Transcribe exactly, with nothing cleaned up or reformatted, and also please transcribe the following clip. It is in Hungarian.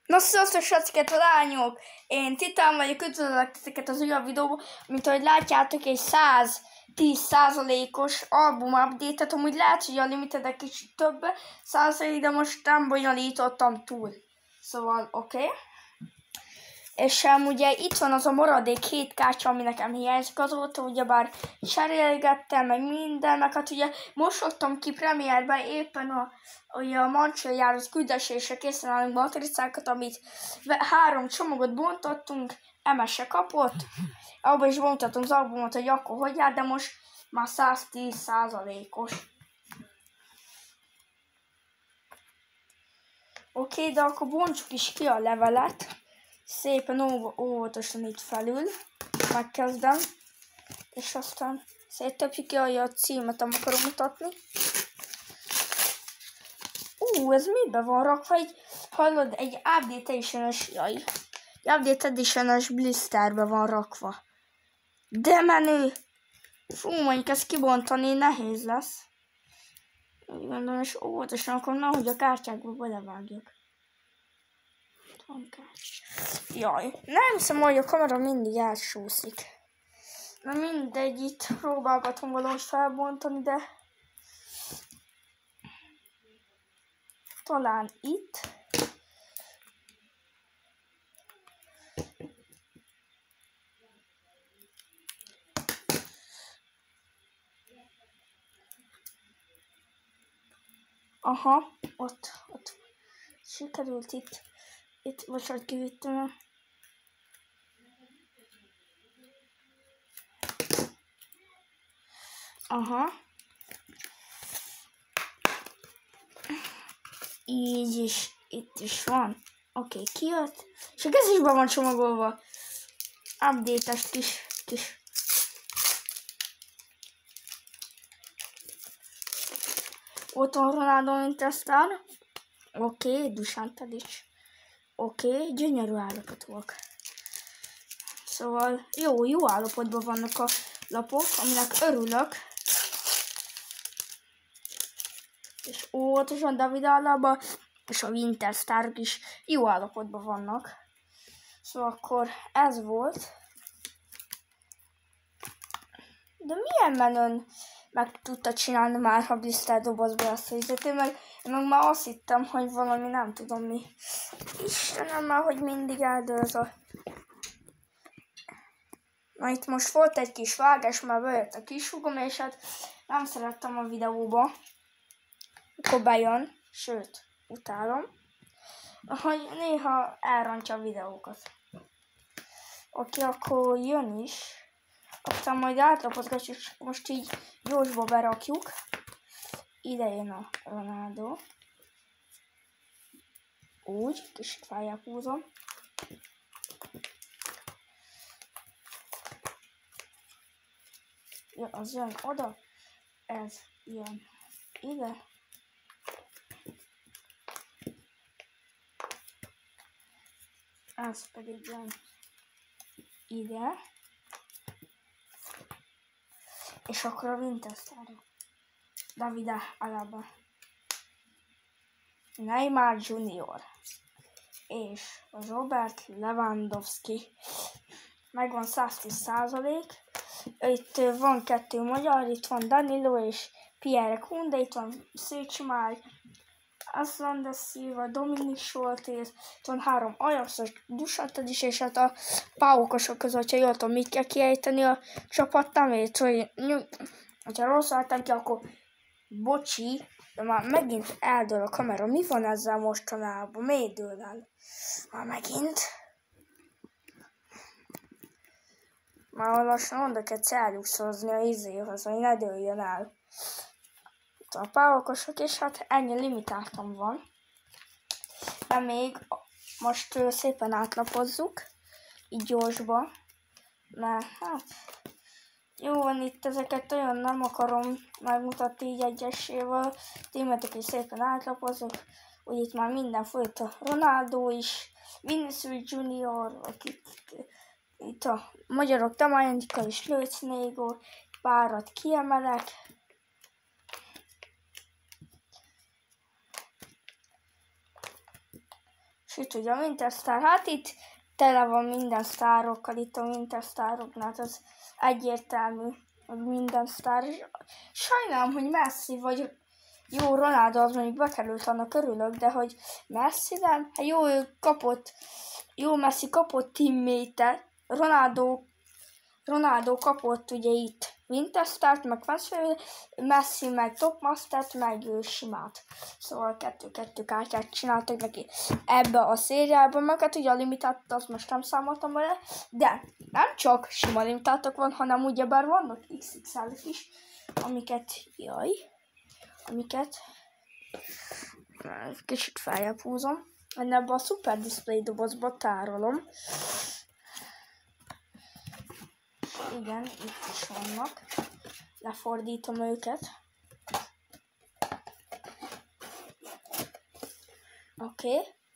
Na sziasztok, srácok, a lányok! Én Titán vagyok, üdvözlök titeket az újabb videóban. Mint ahogy látjátok, egy száztíz százalékos album update-et, amúgy lehet, hogy a limitedek kicsit több százalék, de most nem bonyolítottam túl. Szóval, oké. Okay. És um, ugye itt van az a maradék hét kártya, ami nekem hiányzik azóta, ugyebár cserélgettem, meg minden, meg hát ugye most fogtam ki premierben éppen a, ugye a Mancsőjáros küldetésre készen állunk matricákat, amit három csomagot bontottunk, Emese kapott, abban is bontottunk az albumot, hogy akkor hogy jár, de most már száztíz százalékos. Oké, okay, de akkor bontsuk is ki a levelet. Szépen óvatosan itt felül megkezdem, és aztán széttöpjük ki a címet, amit akarom mutatni. Ú, ez miben van rakva? Egy, hallod, egy Update Edition-ös, jaj, egy Update Edition-ös blisterbe van rakva. De menő! Fú, mondjuk ezt kibontani nehéz lesz. Úgy gondolom, és óvatosan akkor nehogy a kártyákba belevágjak. Jaj, nem hiszem, hogy a kamera mindig átsúszik. Na mindegy, itt próbálgatom valahogy felbontani, de talán itt. Aha, ott, ott. Sikerült itt. Itt, bocsánat, kivittem. Aha. Így is, itt is van. Oké, okay, kijött. És a kezésben van csomagolva. Update-es kis, kis. Ott van Ronaldo Interstellar. Oké, okay, Dusan Tadic. Oké, okay, gyönyörű állapotúak. Szóval jó, jó állapotban vannak a lapok, aminek örülök. És óvatosan David Alaba és a Winterstárok is jó állapotban vannak. Szóval akkor ez volt. De milyen menőn meg tudta csinálni már, ha blister dobozba ezt a hizetét, meg én meg már azt hittem, hogy valami nem tudom mi. Istenem már, hogy mindig eldől ez a... Na itt most volt egy kis vágás, mert bejött a kisugom, és hát nem szerettem a videóba, akkor bejön, sőt, utálom, hogy néha elrontja a videókat. Oké, akkor jön is. Aztán majd átlapozgatjuk, és most így gyorsba berakjuk. Ide jön a Ronaldo. Úgy, kicsit feljebb húzom. Ja, az jön oda. Ez jön ide. Ez pedig jön ide. És akkor a Winterstárok. David Alaba. Neymar junior És Robert Lewandowski. Megvan száztíz százalék. Itt van kettő magyar, itt van Danilo és Pierre Kunde, itt van Szécsi Már, Aslan de Silva, Dominik Soltész, itt van három Ajaxos, Dusan Tadic, és hát a pávokosok között, ha jól tudom, mit kell kiejteni a csapat nevét, hogy ha rosszul álltam ki, akkor bocsi, de már megint eldől a kamera. Mi van ezzel mostanában? Miért dől el? Már megint? Már lassan oda kell celluxozni a izéhoz, hogy ne dőljön el. Itt a pávokosok, és hát ennyi limitáltam van. De még most szépen átlapozzuk, így gyorsba. Mert hát jó van itt, ezeket olyan nem akarom megmutatni így egyesével. Témetek is szépen átlapozzuk. Úgy itt már minden folyt, a Ronaldo is, Vinicius junior, akik itt a magyarok Tamajandika és Lőcnégó, párat kiemelek. És itt ugye a Winter Star, hát itt tele van minden sztárokkal, itt a Winter Staroknál, az egyértelmű, hogy minden sztár. Sajnálom, hogy Messi vagy jó, Ronaldo az mondjuk bekerült, annak örülök, de hogy Messi nem, hát jó, ő kapott, jó Messi kapott teammate-et, Ronaldo, Ronaldo kapott ugye itt Winter Start, meg Messi, meg Top Mastert, meg ő simát. Szóval kettő-kettő kártyát csináltak neki ebbe a szériában, meg hát ugye a limitált, azt most nem számoltam vele, de nem csak sima limitátok van, hanem ugyebár vannak iksz iksz el-ek is, amiket, jaj, amiket kicsit feljebb húzom, ebben a Super Display dobozba tárolom. Igen, itt is vannak. Lefordítom őket. Oké. Okay.